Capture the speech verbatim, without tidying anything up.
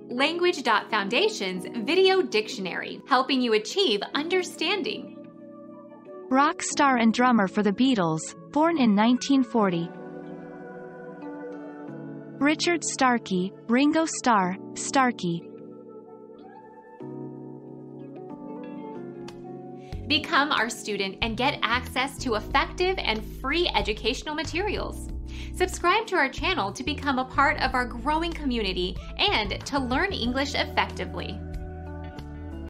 Language Foundation's Video Dictionary, helping you achieve understanding. Rock star and drummer for the Beatles, born in nineteen forty. Richard Starkey, Ringo Starr, Starkey. Become our student and get access to effective and free educational materials. Subscribe to our channel to become a part of our growing community and to learn English effectively.